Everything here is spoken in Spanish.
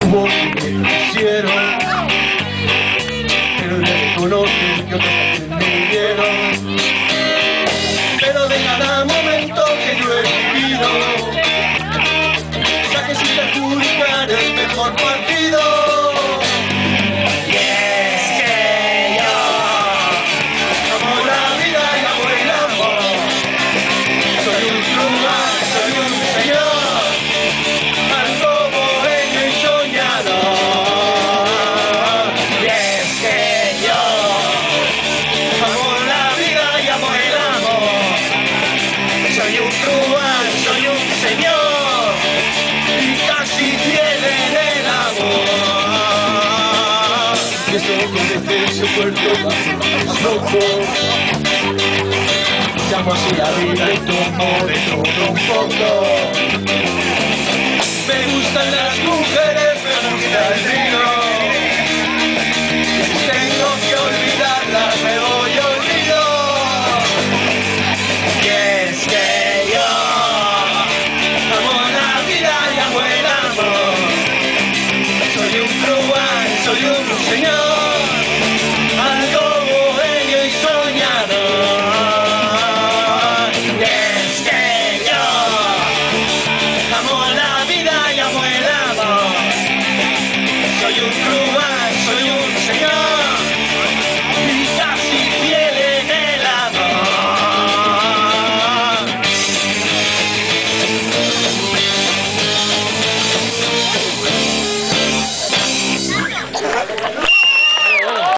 Hubo quienes me quisieron, pero me reconocen que otros también me dieron. Pero de cada momento que yo he vivido, saqué sin perjudicar el mejor partido. Y es que yo amo la vida y amo el amor. Soy un truán, soy un señor, algo bohemio y soñador. Y es que yo amo la vida y amo el amor. Soy un truán, soy un señor, y casi fiel en el amor. Y eso que desde su puerto es loco, llamo así la vida y tomo de todo un poco. Me gustan las mujeres